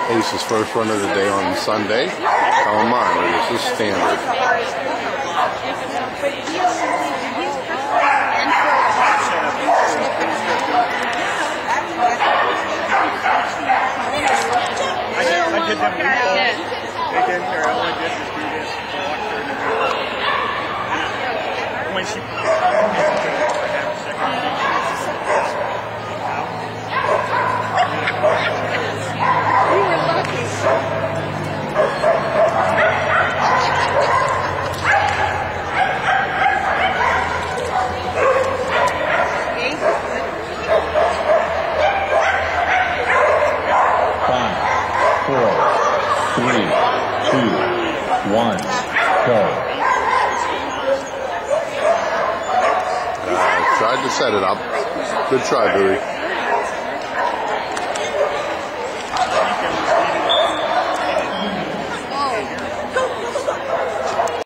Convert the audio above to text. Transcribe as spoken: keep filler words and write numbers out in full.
Ace's first run of the day on Sunday. Calamari, this is standard. I did them before. They didn't care. All I did was do this. When she we were lucky. Five, four, three, two, one, go. Uh, tried to set it up. Good try, Bowie.